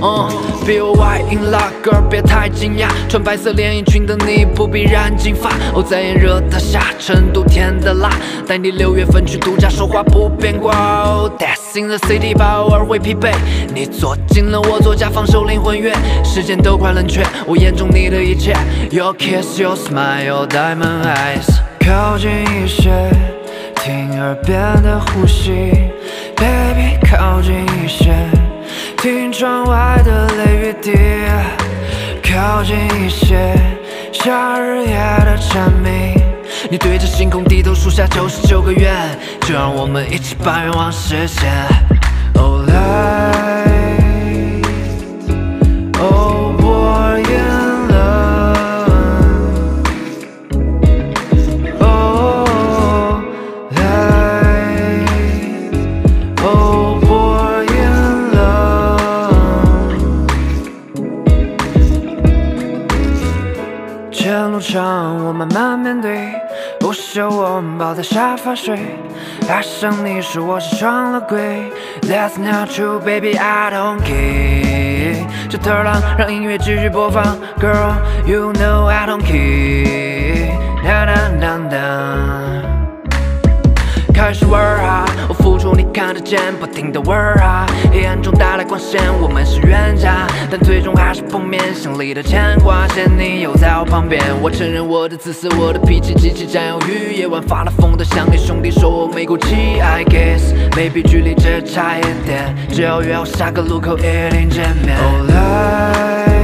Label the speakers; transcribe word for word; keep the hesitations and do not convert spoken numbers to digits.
Speaker 1: 嗯，比我外硬拉，girl 别太惊讶，穿白色连衣裙的你不必染金发。哦，在炎热的夏，成都甜的辣，带你六月份去度假，说话不变卦。哦 ，Dance in the city， 吧，偶尔会疲惫。你坐进了我左家，放首灵魂乐，时间都快冷却，我眼中你的一切。Your kiss, your smile, your diamond eyes， 靠近一些。 听耳边的呼吸 ，Baby， 靠近一些，听窗外的雷雨滴，靠近一些，夏日夜的蝉鸣。你对着星空低头，数下九十九个愿，就让我们一起把愿望实现。Oh， 来 ，Oh， 我in love。 前路上，我慢慢面对，不休我们抱在沙发睡。爱上你时，我是撞了鬼。That's not true, baby, I don't care。这特浪让音乐继续播放 ，Girl, you know I don't care。哒哒哒哒。 开始玩哈，我付出你看得见，不停的玩哈。黑暗中带来光线，我们是冤家，但最终还是碰面，心里的牵挂。见你又在我旁边，我承认我的自私，我的脾气极其占有欲。夜晚发了疯的想你兄弟说我没骨气 ，I guess maybe 距离只差一点，只要约好下个路口一定见面。Oh， 来。